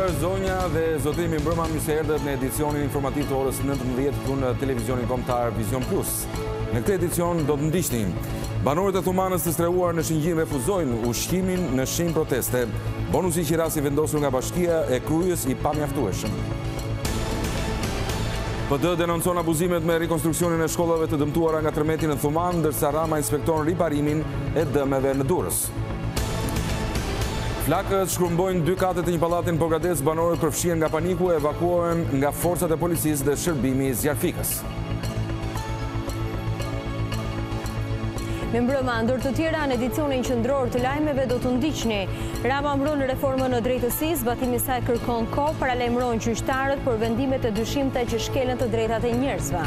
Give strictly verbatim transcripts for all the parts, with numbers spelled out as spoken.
nderuar zonja dhe zotëri, mbrëma, mirë se erdhët në edicionin informativ të orës nëntëmbëdhjetë këtu në televizionin kombëtar Vision Plus. Në këtë edicion do të ndiqni: banorët e Thumanës të strehuar në Shëngjin refuzojnë ushqimin në shenjë proteste. Bonusi që rasti vendosur nga Bashkia e Krujës i pamjaftueshëm. P D denoncon abuzimet me rekonstruksionin e shkollave të dëmtuara nga tërmeti në Thuman, ndërsa Rama inspekton riparimin e dëmeve në Durrës. Flakët shkrumbojnë dy katet e një pallati në Pogradec, banorët përfshihen nga paniku e evakuohen nga forcat e policisë dhe shërbimi zjarfikës. Me mbrëma, ndër të tjera, në edicionin qendror të lajmeve do të ndiqni: Rama mbron reformën në drejtësi, zbatimi i saj kërkon kohë, paralajmëron gjyqtarët për vendimet e dyshimta që shkelen të drejtat e njerëzve.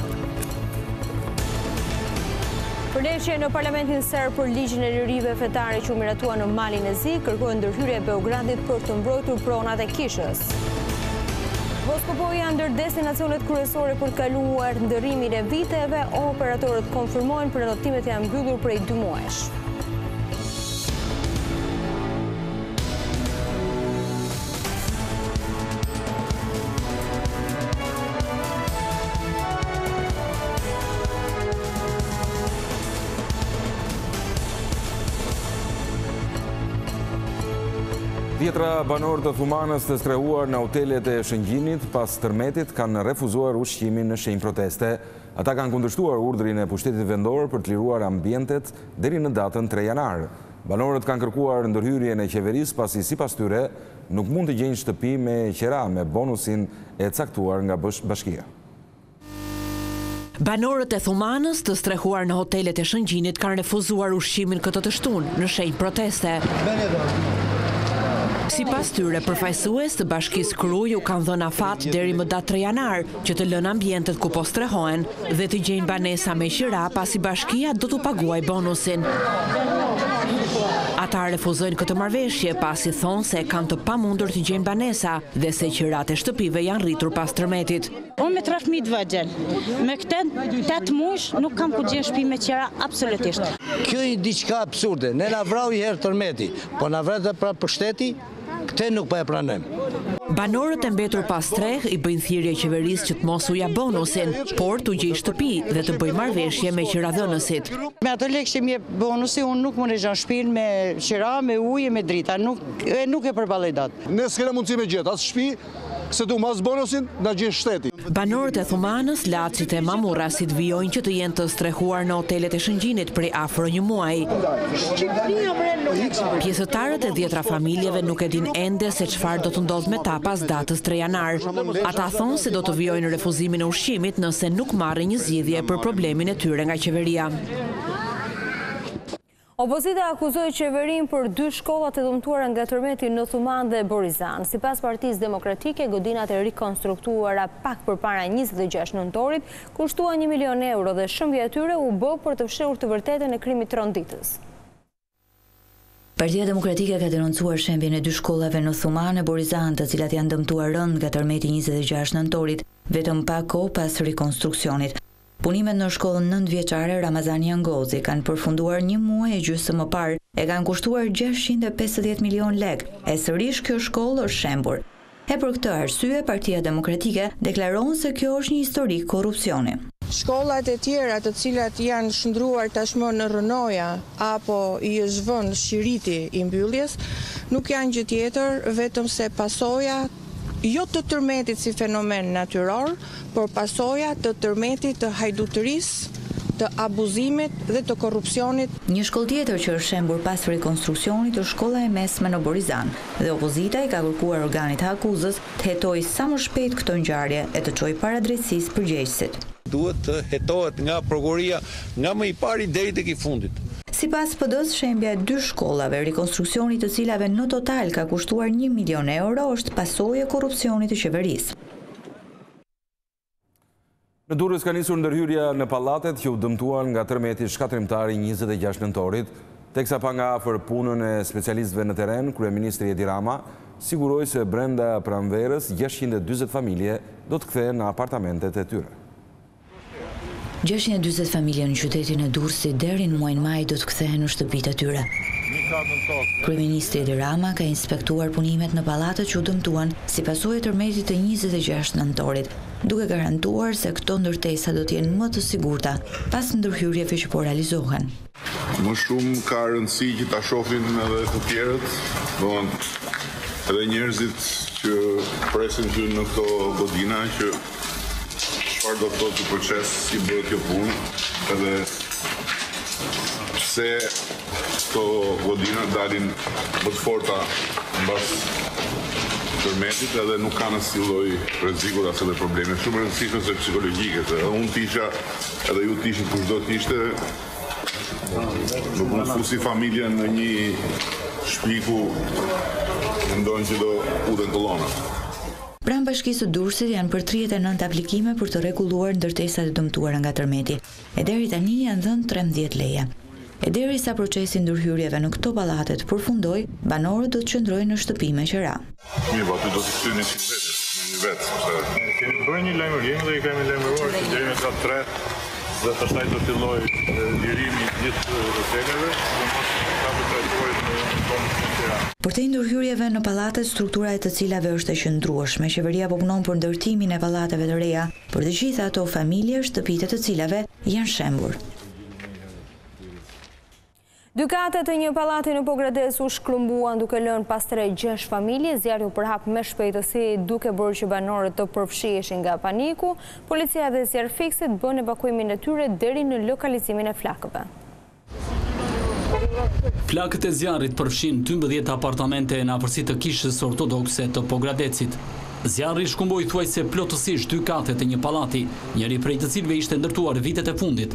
Përleqje në Parlamentin Serb për ligjin e lirive fetare që u miratua në Malin e Zi, kërkojnë ndërhyrje e Beogradit për të mbrojtur pronat e Kishës. Voskopoja ndër destinacionet kryesore për kaluar ndërrimin e viteve, operatorët konfirmojnë prenotimet janë mbyllur prej dy muajsh. Dhjetra banorë të Thumanës të strehuar në hotelet e Shëngjinit pas tërmetit kanë refuzuar ushqimin në shenjë proteste. Ata kanë kundërshtuar urdhrin e pushtetit vendor për të liruar ambientet deri në datën tre janar. Banorët kanë kërkuar ndërhyrjen e qeverisë pasi sipas tyre nuk mund të gjejnë shtëpi me qera me bonusin e caktuar nga Bashkia. Banorët e Thumanës të strehuar në hotelet e Shëngjinit kanë refuzuar ushqimin këtë të shtunë në shenjë proteste. Si pas tyre, përfaqësues të Bashkisë Krujë u kanë dhënë afat deri më datë tre janar që të lënë ambientet ku po strehohen dhe të gjejnë banesa me qira pasi Bashkia do t'u paguaj bonusin. Ata refuzojnë këtë marrëveshje pasi thonë se kanë të pamundur të gjejnë banesa dhe se qirat e shtëpive janë rritur pas tërmetit. Unë me tre fëmijë të vëgjël, me këtë tetë muaj nuk kam ku gjej shtëpi me qira absolutisht. Kjo është diçka absurde. Ne na vrau i herë tërmeti, po na vret edhe pra për shteti. Këtë nuk pa e pranojmë. Banorët e mbetur pas streh i bëjnë thirrje qeverisë që të mos u jap bonusin, por t'u gjej shtëpi dhe të bëjë marrëveshje me qiradhënësit. Me ato lekë që më jep bonusi, unë nuk mund të zgjan shtëpinë me qira, me ujë, me drita, nuk e nuk e përballoj dot. Ne s'kena mundësi me gjet as shtëpi, se du mas bonusin, na gjej shteti. Banorët e Thumanës, Lacit e Mamurrasit vijojnë që të jenë të strehuar në hotelet e Shëngjinit prej afro një muaji. Pjesëtarët e dhjetra familjeve nuk e din ende se çfarë do të ndodhë me ta pas datës tre janar. Ata thonë se do të vijojnë në refuzimin e ushqimit nëse nuk marrin një zgjidhje për problemin e tyre nga qeveria. Opozita akuzoi qeverinë për dy shkollat e dëmtuara nga tërmeti në Thuman dhe Borizan. Sipas Partisë Demokratike, godinat e rikonstruktuara pak përpara njëzet e gjashtë nëntorit kushtuan një milion euro dhe shëmbja e tyre u bë për të fshehur të vërtetën e krimit tronditës. Partia Demokratike ka denoncuar shembjen e dy shkollave në Thuman e Borizan, të cilat janë dëmtuar rënd nga tërmeti njëzet e gjashtë nëntorit, vetëm pak kohë pas rikonstruksionit. Punimet në shkollën nëntëvjeçare Ramazani Jangozi kanë përfunduar një muaj e gjysmë më parë e kanë kushtuar gjashtëqind e pesëdhjetë milion lekë, e sërish kjo shkollë është shembur. E për këtë arsye, Partia Demokratike deklaron se kjo është një histori korrupsioni. Shkollat e tjera të cilat janë shndruar tashmë në rënoja apo i është vënë shiriti i mbylljes, nuk janë gjë tjetër vetëm se pasoja jo të tërmetit si fenomen natyror, por pasoja të tërmetit të hajdutërisë, të abuzimit dhe të korrupsionit. Një shkollë tjetër që është shembur pas rikonstruksionit është shkolla e mesme në Borizan dhe opozita i ka kërkuar organit të akuzës të hetojë sa më shpejt këtë ngjarje e të çojë para drejtësisë përgjegjësit. Duhet të hetohet nga prokuroria nga më i pari deri tek i fundit. Sipas P D-s, shembja e dy shkollave, rikonstruksioni të cilave në total ka kushtuar një milion euro, është pasojë e korrupsionit të qeverisë. Në Durrës ka nisur ndërhyrja në pallatet që u dëmtuan nga tërmeti shkatrimtar i njëzet e gjashtë nëntorit, teksa pa nga afër punën e specialistëve në terren, kryeministri Edi Rama siguroi se brenda pranverës gjashtëqind e dyzet familje do të kthehen në apartamentet e tyre. gjashtëqind e dyzet familje në qytetin e Durrësit deri në muajin maj do të kthehen në shtëpitë e tyre. Kryeministri Edi Rama ka inspektuar punimet në pallatet që u dëmtuan si pasojë e tërmetit të njëzet e gjashtë nëntorit, duke garantuar se këto ndërtesa do të jenë më të sigurta pas ndërhyrjeve që po realizohen. Më shumë ka rëndësi që ta shohin edhe të tjerët, domethënë edhe njerëzit që presin që në këto godina që çfarë do të thotë ky proces, si bëhet kjo punë, edhe pse këto godina dalin më të forta mbas tërmetit edhe nuk kanë asnjë lloj rreziku as edhe probleme. Shumë rëndësishme se psikologjike, se edhe unë tisha, edhe ju tishin kushdo të ishte, nuk mund fusi familjen në një shtëpi ku mendojnë që do uden kolona. Pranë bashkisë së Durrësit janë për tridhjetë e nëntë aplikime për të rregulluar ndërtesat e dëmtuara nga tërmeti. E deri tani janë dhënë trembëdhjetë leje. E derisa procesi ndërhyrjeve në këto pallate të përfundojë, banorët do të qëndrojnë në shtëpi me qira. Mirë, po aty do të kthyen si vetë, një vetë, sepse kemi bërë një lajmërim dhe i kemi lajmëruar që deri në katë tre dhe pastaj do filloj lirimi i gjithë hoteleve, Për të ndërhyrjeve në pallate, struktura e të cilave është e qëndrueshme, qeveria po punon për ndërtimin e pallateve të reja për të gjitha ato familje, shtëpitë të cilave janë shembur. Dy katet e një pallati në Pogrades u shkrumbuan duke lënë pas tre gjashtë familje. Zjarri u përhap me shpejtësi duke bërë që banorët të përfshiheshin nga paniku. Policia dhe zjarrfikësit bën evakuimin e tyre deri në lokalizimin e flakëve. Flakët e zjarrit përfshin dymbëdhjetë apartamente në afërsi të kishës ortodokse të Pogradecit. Zjarri shkumboi thuajse plotësisht dy katet e një pallati, njëri prej të cilëve ishte ndërtuar vitet e fundit.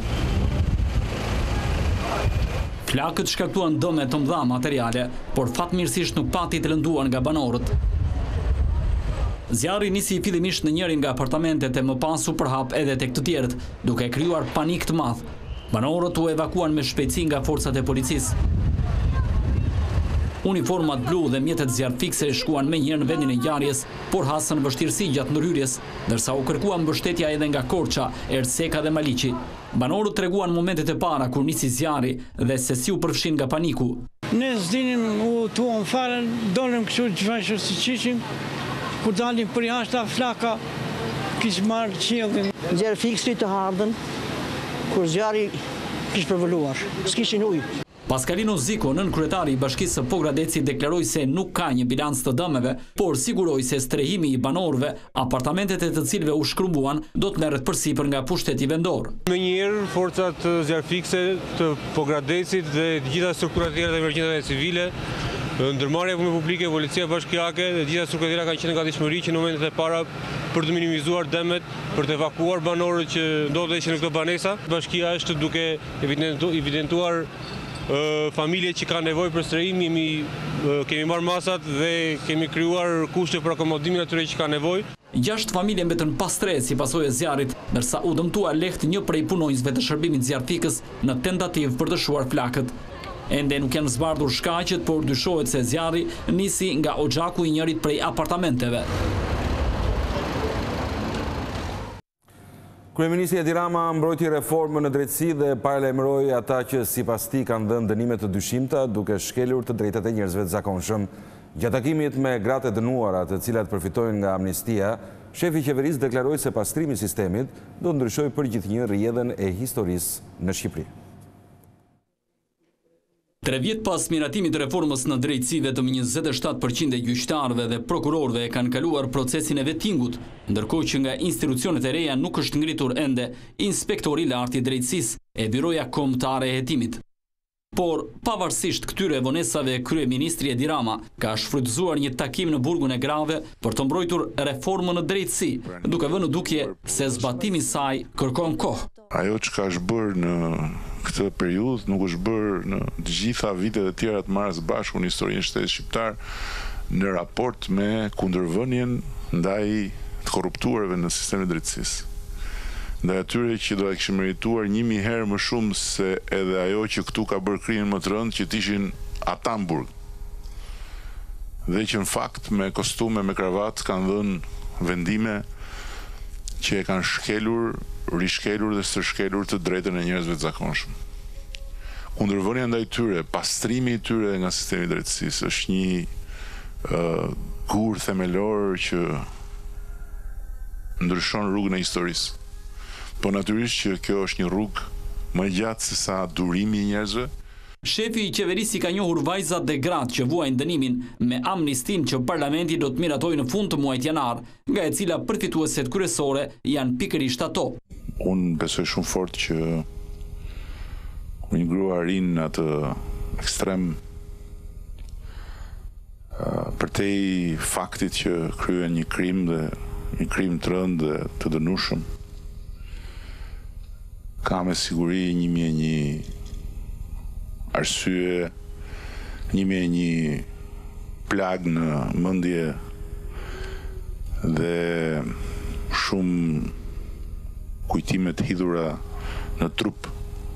Flakët shkaktuan dëme të mëdha materiale, por fatmirësisht nuk pati të lënduar nga banorët. Zjarri nisi fillimisht në njërin nga apartamentet e më pas u përhap edhe tek të tjerët, duke krijuar panik të madh. Banorët u evakuan me shpejtësi nga forcat e policisë. Uniformat blu dhe mjetet zjarrfikse shkuan me njërë në vendin e ngjarjes, por hasën vështirësi gjatë ndërhyrjes, ndërsa u kërkuan mbështetja edhe nga Korça, Erseka dhe Maliqi. Banorët treguan momentet e para kur nisi zjarri dhe se si u përfshin nga paniku. Ne s'dinim u tuam fare, dolëm kështu çfarë si qishim, kur dalim për jashtë flaka, kishë marrë qiellin. Zjarrfikësi të hardhën, kur zjarri kishë përvëluar, s'kishin ujë. Paskalino Ziko, nën kryetari i bashkisë së Pogradecit, deklaroi se nuk ka një bilanc të dëmeve, por siguroi se strehimi i banorëve, apartamentet e të cilëve u shkrumbuan, do të merret përsipër nga pushteti vendor. Menjëherë, forcat zjarrfikse të Pogradecit dhe të gjitha strukturat tjera të emergjencave civile, ndërmarrja e publike, policia bashkiake dhe të gjitha strukturat tjera kanë qenë në gatishmëri që në momentet e para për të minimizuar dëmet, për të evakuuar banorët që ndodheshin në këto banesa. Bashkia është duke evidentuar familje që ka nevojë për strehim, kemi marrë masat dhe kemi krijuar kushte për akomodimin atyre që ka nevojë. Gjashtë familje mbetën pa stres si pasojë e zjarrit, ndërsa u dëmtua lehtë një prej punonjësve të shërbimit zjarrfikës në tentativë për të shuar flakët. Ende nuk janë zbardhur shkaqet, por dyshohet se zjarri nisi nga oxhaku i njërit prej apartamenteve. Kryeministri Edi Rama mbrojti reformën në drejtësi dhe paralajmëroi ata që sipas tij kanë dhënë dënime të dyshimta duke shkelur të drejtat e njerëzve të zakonshëm. Gjatë takimit me gratë e dënuara, të cilat përfitojnë nga amnistia, shefi i qeverisë deklaroi se pastrimi i sistemit do të ndryshojë përgjithënjë rrjedhën e historisë në Shqipëri. Tre vjet pas miratimit të reformës në drejtësi, vetëm njëzet e shtatë përqind e gjyqtarëve dhe prokurorëve e kanë kaluar procesin e vettingut, ndërkohë që nga institucionet e reja nuk është ngritur ende inspektori i lartë i drejtësisë e Byroja Kombëtare e Hetimit. Por, pavarësisht këtyre vonesave, kryeministri Edi Rama ka shfrytëzuar një takim në Burgun e Grave për të mbrojtur reformën në drejtësi, duke vënë në dukje se zbatimi i saj kërkon kohë. Ajo që ka është bërë në këtë periudhë nuk është bërë në të gjitha vitet e tjera të marrës bashku në historinë e shtetit shqiptar në raport me kundërvënien ndaj të korruptuarve në sistemin e drejtësisë. Ndaj atyre që do e kishin merituar një mijë herë më shumë se edhe ajo që këtu ka bërë krimin më të rëndë, që t'ishin ata në burg. Dhe që në fakt me kostume, me kravatë kanë dhënë vendime që e kanë shkelur, rishkelur dhe së shkelur të drejtën e njerëzve të zakonshëm. kundërvënia ndaj tyre, pastrimi i tyre nga sistemi i drejtësisë është një uh, gur themelor që ndryshon rrugën e historisë. Po natyrisht që kjo është një rrugë më gjatë se sa durimi i njerëzve. Shefi i qeverisë ka njohur vajzat dhe gratë që vuajnë dënimin me amnistin që parlamenti do të miratojë në fund të muajit janar, nga e cila përfitueset kryesore janë pikërisht ato. Unë besoj shumë fort që një grua rinë në atë ekstrem uh, përtej faktit që kryen një krim dhe një krim të rëndë dhe të dënushëm. Ka me siguri një mje një arsye, një me një plag në mendje dhe shumë kujtimet hidhura në trup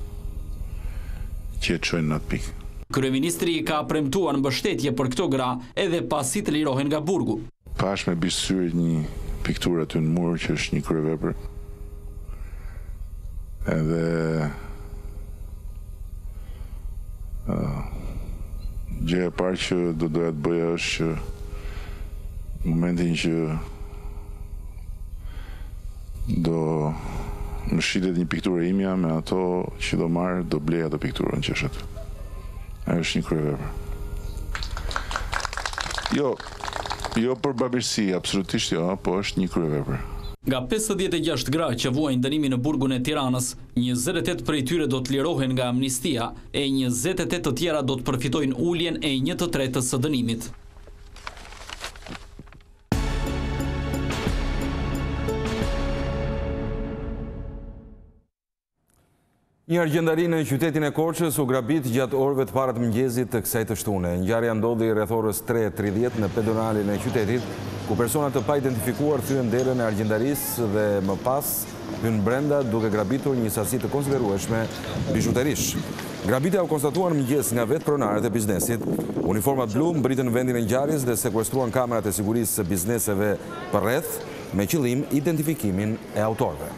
që e çojnë në atë pikë. Kryeministri ka premtuar mbështetje për këto gra edhe pasi të lirohen nga burgu. Pash me bisyrit një pikturë aty në mur që është një kryevepër. Edhe Uh, gjë e parë që do doja të bëja është që në momentin që do më shitet një pikturë imja me ato që do marrë, do blej ato pikturën që është aty. Ajo është një kryevepër. Jo, jo për babirësi, absolutisht jo, po është një kryevepër. Nga pesëdhjetë e gjashtë gra që vuajnë dënimin në burgun e Tiranës, njëzet e tetë prej tyre do të lirohen nga amnistia e njëzet e tetë të tjera do të përfitojnë uljen e një të tretës së dënimit. Një argjendari në qytetin e Korçës u grabit gjatë orëve të para të mëngjesit të kësaj të shtune. Ngjarja ndodhi rreth orës tre e tridhjetë në pedonalin e qytetit, ku persona të pa identifikuar thyen derën e argjendarisë dhe më pas hyn brenda duke grabitur një sasi të konsiderueshme bizhuterish. Grabitja u konstatuar mëngjes nga vetë pronarët e biznesit. Uniformat blu mbritën në vendin e ngjarjes dhe sekuestruan kamerat e sigurisë së bizneseve përreth me qëllim identifikimin e autorëve.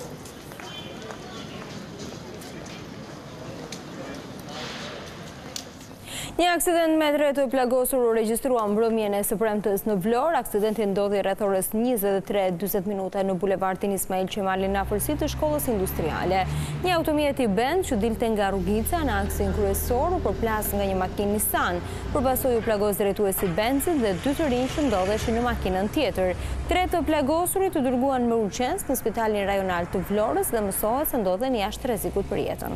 Një aksident me tre të plagosur u regjistrua mbrëmjen e së premtes në Vlorë. Aksidenti ndodhi rreth orës njëzet e tre e njëzet minuta në bulevardin Ismail Qemali në afërsi të shkollës industriale. Një automjet i bend që dilte nga rrugica në aksin kryesor u përplas nga një makinë Nissan. Përpasoj u plagos drejtuesi benzit dhe dy të rinj që ndodheshin në makinën tjetër. Tre të plagosurit u dërguan me urgjencë në spitalin rajonal të Vlorës dhe mësohet se ndodhen jashtë rrezikut për jetën.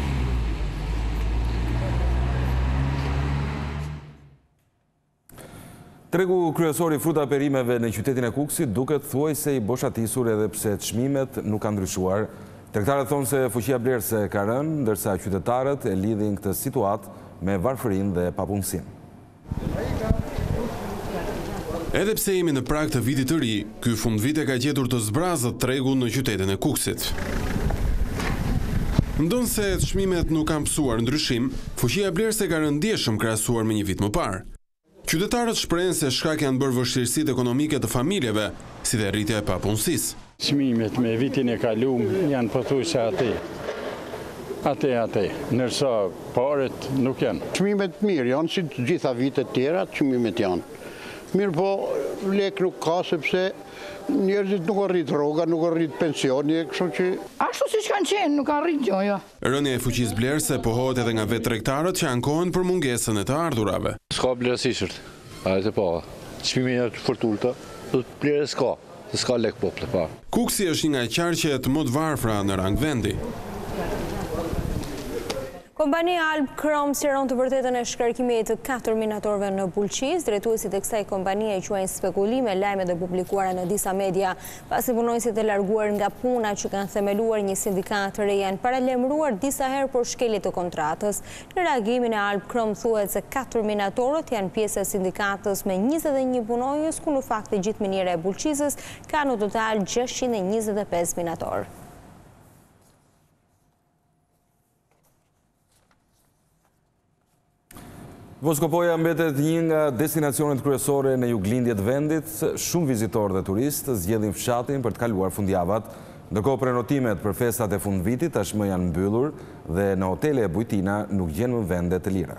Tregu kryesor i fruta perimeve në qytetin e Kukësit duket thuajse i boshatisur edhe pse çmimet nuk kanë ndryshuar. Tregtarët thonë se fuqia blerëse ka rënë, ndërsa qytetarët e lidhin këtë situatë me varfërinë dhe papunësinë. Edhe pse jemi në prag të vitit të ri, ky fundvite ka gjetur të zbrazët tregu në qytetin e Kukësit. Ndonse çmimet nuk kanë pësuar ndryshim, fuqia blerëse ka rënë ndjeshëm krahasuar me një vit më parë. Qytetarët shprehen se shkak janë bërë vështirësitë ekonomike të familjeve, si dhe rritja e papunësisë. Çmimet me vitin e kaluar janë pothuajse atë. Atë atë, ndërsa paret nuk janë. Çmimet mirë janë si të gjitha vitet tjera, çmimet janë. Mirë po, lek nuk ka sepse njerëzit nuk arrit rroga, nuk arrit pensioni, kështu që ashtu siç kanë qenë, nuk arrit gjoja. Rënja e fuqisë blerëse pohohet edhe nga vetë tregtarët që ankohen për mungesën e të ardhurave. S'ka blerësisht, a e të pa. Çmimi janë fort ulta, do të blerë s'ka, s'ka lek popull pa. Kuksi është një nga qarqet më të varfra në rang vendi. Kompania Alp Krom sqaron të vërtetën e shkarkimit të katër minatorëve në Bulqiz. Drejtuesit e kësaj kompanie quajnë spekulime lajme dhe publikuara në disa media, pasi punonësit e larguar nga puna që kanë themeluar një sindikat të re janë paralajmëruar disa herë për shkelje të kontratës. Në reagimin e Alp Krom thuhet se katër minatorët janë pjesë e sindikatës me njëzet e një punonjës, ku në fakt e gjithë miniera e Bulqizës ka në total gjashtëqind e njëzet e pesë minatorë. Voskopoja mbetet një nga destinacionet kryesore në juglindjet vendit. Shumë vizitorë dhe turistë zgjedhin fshatin për të kaluar fundjavat. Ndërkohë prenotimet për festat e fundvitit tashmë janë mbyllur dhe në hotele e Bujtina nuk gjen më vende të lira.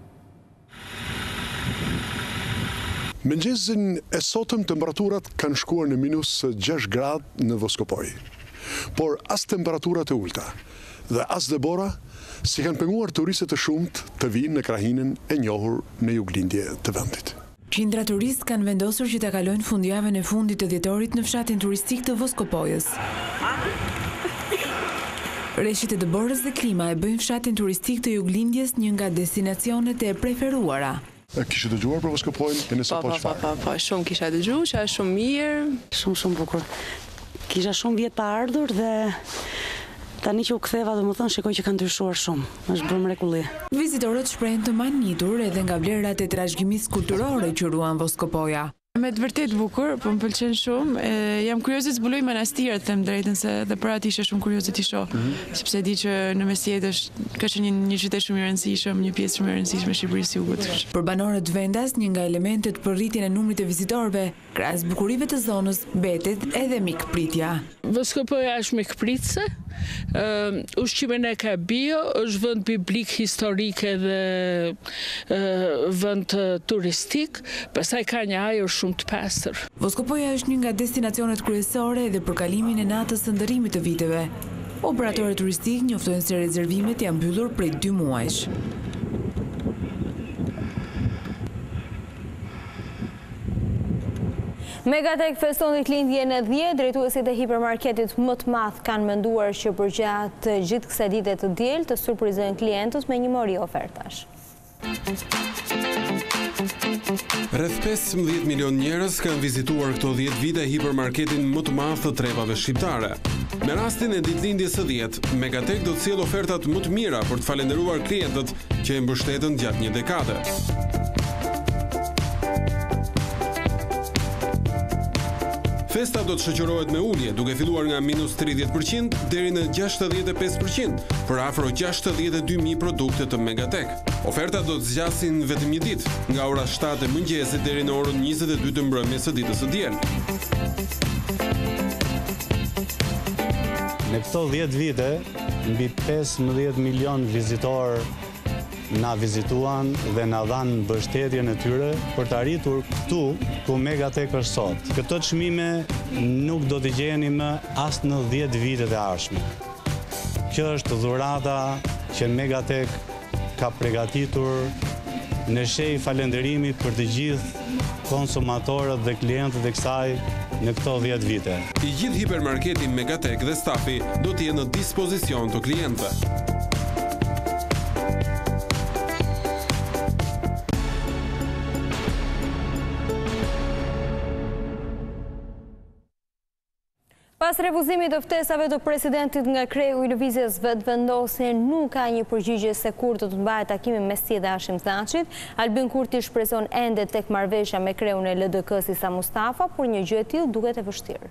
Mëngjesin e sotëm temperaturat kanë shkuar në minus gjashtë gradë në Voskopoj, por as temperaturat e ulta dhe as debora si kanë penguar turistët e shumët të vinë në krahinën e njohur në juglindje të vendit. Qindra turistë kanë vendosur që të kalojnë fundjavën e fundit të dhjetorit në fshatin turistik të Voskopojës. Rreshtit e dëborës dhe klima e bëjnë fshatin turistik të juglindjes një nga destinacionet e preferuara. Kishe dëgjuar për Voskopojën e nëse po çfarë? Po, po, po, shumë kisha dëgjuar, që është shumë mirë. Shumë, shumë bukur. Kisha shumë vjetë pa ardhur dhe tani që u ktheva dhe më thënë, shikoj që kanë ndryshuar shumë. Është bërë mrekulli. Vizitorët shprehen të manitur edhe nga vlerat e trashëgimisë kulturore që ruan Voskopoja. Me të vërtet bukur, po më pëlqen shumë. E, jam kuriozit zbuloj manastirat, them drejtën, se dhe për atë ishe shumë kuriozit i shoh. Mm -hmm. Sepse di që në mesjet është ka qenë një, një qytet shumë i rëndësishëm, një pjesë shumë e rëndësishme e Shqipërisë së Jugut. Për banorët vendas, një nga elementet për rritjen e numrit të vizitorëve, krahas bukurive të zonës, mbetet edhe mikpritja. Voskopoja është mikpritse. Uh, ushqimin e ka bio, është vend biblik, historike dhe uh, vend uh, turistik, pastaj ka një ajër shumë të pastër. Voskopoja është një nga destinacionet kryesore dhe për kalimin e natës së ndërrimit të viteve. Operatorët turistik njoftojnë se rezervimet janë mbyllur prej dy muajsh. Megatek feston ditëlindjen e dhjetë, drejtuesit e hipermarketit më të madh kanë menduar që përgjatë gjithë kësaj dite të diel të surprizojnë klientët me një mori ofertash. Rreth pesëmbëdhjetë milion njerëz kanë vizituar këto dhjetë vite hipermarketin më të madh të trevave shqiptare. Me rastin e ditëlindjes së dhjetë, Megatek do të sjellë ofertat më të mira për të falenderuar klientët që e mbështetën gjatë një dekade. Festa do të shoqërohet me ulje, duke filluar nga minus tridhjetë përqind deri në gjashtëdhjetë e pesë përqind për afro gjashtëdhjetë e dy mijë produkte të Megatek. Ofertat do të zgjasin vetëm një ditë, nga ora shtatë e mëngjesit deri në orën njëzet e dy të mbrëmjes së ditës së diel. Në këto dhjetë vite, mbi pesëmbëdhjetë milion vizitorë na vizituan dhe na dhanë mbështetjen e tyre për të arritur këtu ku Megatek është sot. Këto çmime nuk do t'i gjeni më as në dhjetë vitet e ardhshme. Kjo është dhurata që Megatek ka përgatitur në shej falënderimi për të gjithë konsumatorët dhe klientët e kësaj në këto dhjetë vite. I gjithë hipermarketi Megatek dhe stafi do të jenë në dispozicion të klientëve. Pas refuzimit të ftesave të presidentit nga kreu i lëvizjes vetëvendosje, nuk ka një përgjigje se kur të të mbahet takimin mes tij dhe Hashim Thaçit. Albin Kurti shpreson ende tek marrëveshja me kreun e L D K-s Isa Mustafa, por një gjë e tillë duket e vështirë.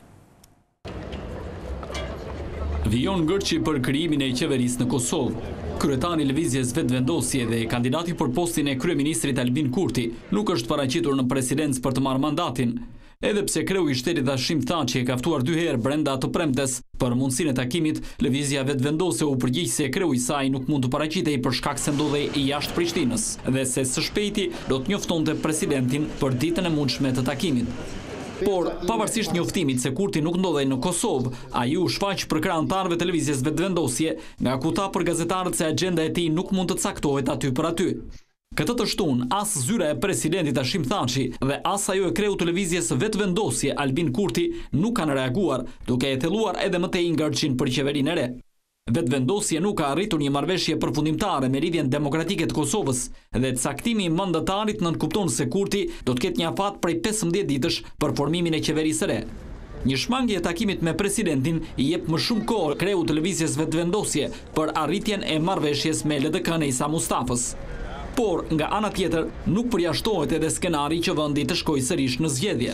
Vijon ngërçi për krijimin e qeverisë në Kosovë. Kryetari i lëvizjes vetëvendosje dhe kandidati për postin e kryeministrit Albin Kurti nuk është paraqitur në presidencë për të marrë mandatin. Edhe pse kreu i shtetit Hashim Thaçi e ka ftuar dy herë brenda të premtes për mundësinë e takimit, lëvizja vetëvendosje u përgjigj se kreu i saj nuk mund të paraqitej për shkak se ndodhej jashtë Prishtinës dhe se së shpejti do të njoftonte presidentin për ditën e mundshme të takimit. Por, pavarësisht njoftimit se Kurti nuk ndodhej në Kosovë, ai u shfaq për krah anëtarëve të lëvizjes vetëvendosje, nga ku tha për gazetarët se agjenda e tij nuk mund të caktohet aty për aty. Këtë të shtun, as zyra e presidentit Hashim Thaçi dhe as ajo e kreut të lëvizjes vetëvendosje Albin Kurti nuk kanë reaguar, duke e thelluar edhe më tej ngërçin për qeverinë e re. Vetëvendosje nuk ka arritur një marrëveshje përfundimtare me Lidhjen Demokratike të Kosovës dhe caktimi i mandatarit nënkupton se Kurti do të ketë një afat prej pesëmbëdhjetë ditësh për formimin e qeverisë së re. Një shmangje e takimit me presidentin i jep më shumë kohë kreut të lëvizjes vetëvendosje për arritjen e marrëveshjes me L D K-n e Isa Mustafës. Por, nga ana tjetër, nuk përjashtohet edhe skenari që vendi të shkojë sërish në zgjedhje.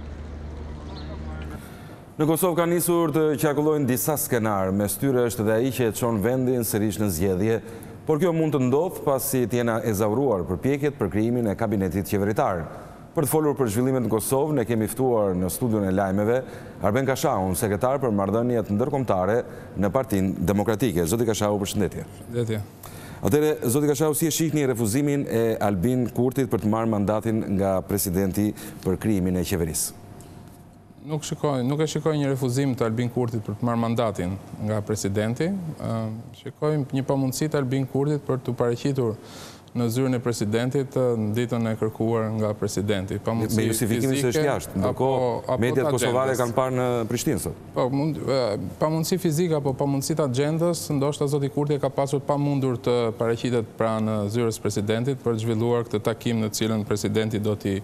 Në Kosovë ka nisur të qarkullojnë disa skenar, mes tyre është edhe ai që e çon vendin sërish në zgjedhje, por kjo mund të ndodhë pasi të jena ezauruar përpjekjet për krijimin e kabinetit qeveritar. Për të folur për zhvillimet në Kosovë, ne kemi ftuar në studion e lajmeve Arben Kashau, sekretar për marrëdhëniet ndërkombëtare në Partinë Demokratike. Zoti Kashau, përshëndetje. Përshëndetje. Atëre, zoti Kashau, si e shihni refuzimin e Albin Kurtit për të marrë mandatin nga presidenti për krijimin e qeverisë? Nuk shikoj, nuk e shikoj një refuzim të Albin Kurtit për të marrë mandatin nga presidenti. Shikoj një pamundësi të Albin Kurtit për të paraqitur në zyrën e presidentit në ditën e kërkuar nga presidenti. Me justifikimin se është jashtë, ndërkohë mediat kosovare kanë parë në Prishtinë sot. Pamundësi fizike apo pamundësi të agjendës, ndoshta zoti Kurti ka pasur pamundur të paraqitet pranë zyrës presidentit për të zhvilluar këtë takim në cilën presidenti do t'i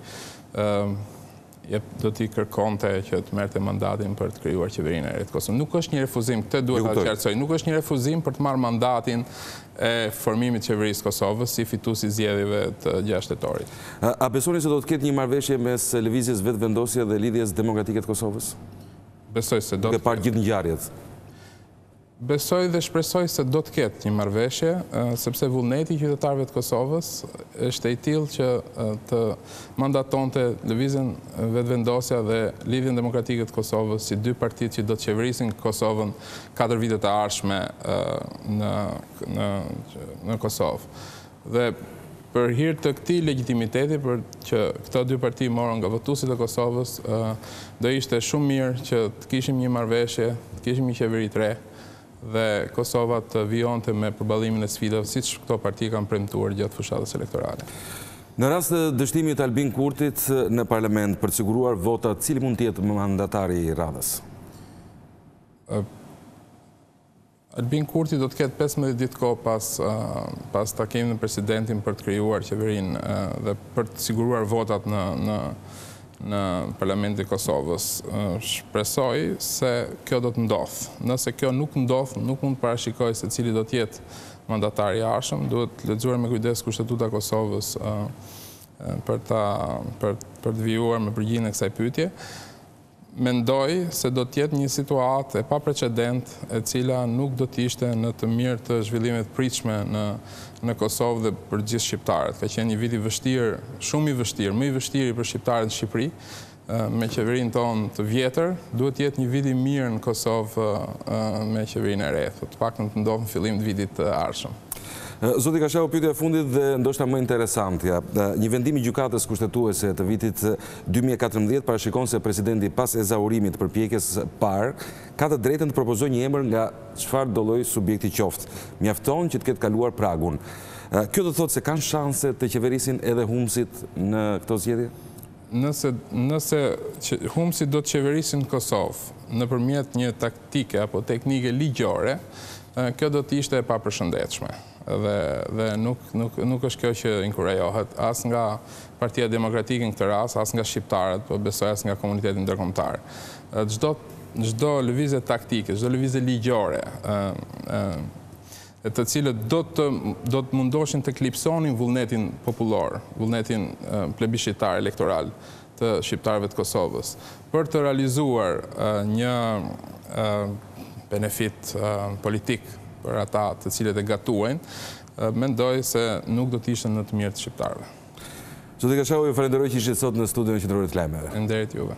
do t'i kërkonte që të merrte mandatin për të krijuar qeverinë e re të Kosovës. Nuk është një refuzim, këtë duhet ta qartësoj, nuk është një refuzim për të marrë mandatin e formimit qeverisë Kosovës si fituesi i zgjedhjeve të gjashtë tetorit. A besoni se do të ketë një marrëveshje mes lëvizjes vetëvendosje dhe lidhjes demokratike të Kosovës? Besoj se do të ketë. Duke parë gjithë ngjarjet. Besoj dhe shpresoj se do të ketë një marrëveshje, sepse vullneti i qytetarëve të Kosovës është i tillë që të mandatonte lëvizjen vetëvendosja dhe Lidhjen Demokratike të Kosovës si dy partitë që do të qeverisin Kosovën katër vitet e ardhshme në në në Kosovë. Dhe për hir të këtij legitimiteti, për që këto dy parti morën nga votuesit e Kosovës, do ishte shumë mirë që të kishim një marrëveshje, të kishim një qeveri të re dhe Kosova të vijonte me përballimin e sfidave siç këto parti kanë premtuar gjatë fushatës elektorale. Në rast të dështimit të Albin Kurtit në parlament për të siguruar vota, cili mund të jetë mandatari i radhës? Albin Kurti do të ketë pesëmbëdhjetë ditë kohë pas pas takimit me presidentin për të krijuar qeverinë dhe për të siguruar votat në në në Parlamentin e Kosovës. Shpresoj se kjo do të ndodhë. Nëse kjo nuk ndodhë, nuk mund të parashikoj se cili do të jetë mandatari i ardhshëm, duhet lexuar me kujdes Kushtetuta e Kosovës për ta për për të vijuar me përgjigjen e kësaj pyetje. Mendoj se do të jetë një situatë e paprecedent e cila nuk do të ishte në të mirë të zhvillimit të pritshme në në Kosovë dhe për gjithë shqiptarët. Ka qenë një vit i vështirë, shumë i vështirë, më i vështirë për shqiptarët në Shqipëri, me qeverinë tonë të vjetër, duhet të jetë një vit i mirë në Kosovë me qeverinë e re, të paktën të ndodhë në fillim të vitit të ardhshëm. Zoti Kashau, pyetja e fundit dhe ndoshta më interesantja. Një vendim i gjykatës kushtetuese të vitit dy mijë e katërmbëdhjetë parashikon se presidenti pas ezaurimit përpjekjes parë ka të drejtën të propozojë një emër nga çfarë do lloj subjekti qoftë. Mjafton që të ketë kaluar pragun. Kjo do të thotë se kanë shanse të qeverisin edhe humsit në këto zgjedhje? Nëse nëse humsit do të qeverisin Kosovë nëpërmjet një taktike apo teknike ligjore, kjo do të ishte e papërshëndetshme. Dhe, dhe nuk, nuk, nuk është kjo që inkurajohet as nga Partia Demokratike në këtë rast, as nga shqiptarët, po besoj as nga komuniteti ndërkombëtar. Çdo çdo lëvizje taktike, çdo lëvizje ligjore, e të cilët do të do të mundoshin të klipsonin vullnetin popullor, vullnetin plebiscitar elektoral të shqiptarëve të Kosovës, për të realizuar një benefit politik për ata të cilët e gatuajnë, mendoj se nuk do të ishte në të mirë të shqiptarëve. Zoti Kashau, ju falenderoj që ishit sot në studion e Qendrore të Lajmeve. Faleminderit juve.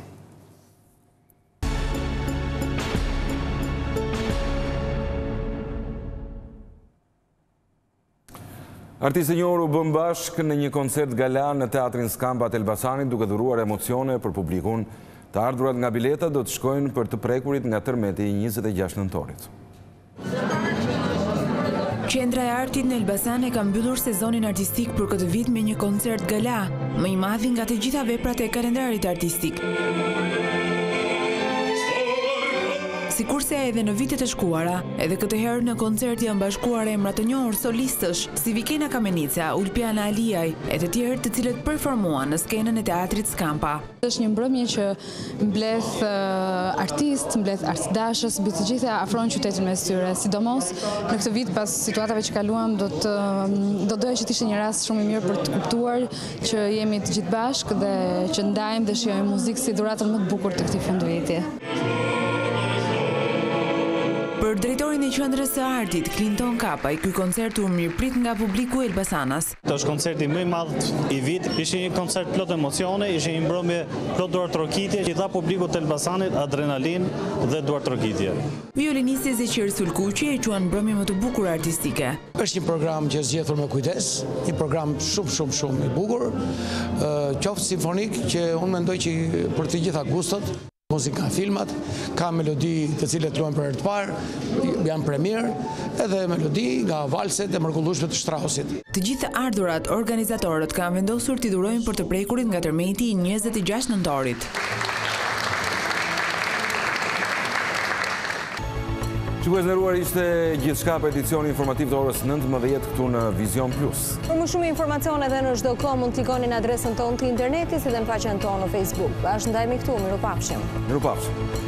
Artistë e njohur u bën bashkë në një koncert gala në Teatrin Skamba të Elbasanit duke dhuruar emocione për publikun. Të ardhurat nga bileta do të shkojnë për të prekurit nga tërmeti i njëzet e gjashtë nëntorit. Qendra e Artit në Elbasan e ka mbyllur sezonin artistik për këtë vit me një koncert gala, më i madhi nga të gjitha veprat e kalendarit artistik. Sikurse edhe në vitet e shkuara, edhe këtë herë në koncert janë bashkuar emra të njohur solistësh si Vikena Kamenica, Ulpiana Aliaj e të tjerë të cilët performuan në skenën e Teatrit Skampa. Është një mbrëmje që mbledh artist, mbledh artdashës, mbi të gjitha afrojnë qytetin mes tyre. Sidomos në këtë vit pas situatave që kaluam, do të do doja që të ishte një rast shumë i mirë për të kuptuar që jemi të gjithë bashkë dhe që ndajmë dhe shijojmë muzikë si dhuratën më të bukur të këtij fundviti. Për drejtorin e qendrës së artit, Clinton Kapaj, ky koncert u mirëprit nga publiku i Elbasanas. Të është koncerti më i madh i vit, ishte një koncert plot emocione, ishte një mbrëmje plot duartrokitje, që dha publikut të Elbasanit adrenalin dhe duartrokitje. Violinisti Zeqir Sulkuqi e quan mbrëmje më të bukur artistike. Është një program që është zgjedhur me kujdes, një program shumë shumë shumë i bukur, qoftë simfonik që unë mendoj që për të gjitha gustot. Muzika, filmat, ka melodi të cilët luajnë për herë të parë, janë premier, edhe melodi nga valset e mrekullueshme të Strausit. Të gjithë ardhurat, organizatorët kanë vendosur t'i dhurojnë për të prekurit nga tërmeti i njëzet e gjashtë nëntorit. Shikues nderuar, ishte gjithçka për edicioni informativ të orës nëntëmbëdhjetë këtu në Vision Plus. Për më shumë informacione dhe në çdo kohë mund t'i koni në adresën tonë të internetit si dhe në faqen tonë në Facebook. Bashkë ndajmë këtu, mirupafshim. Mirupafshim.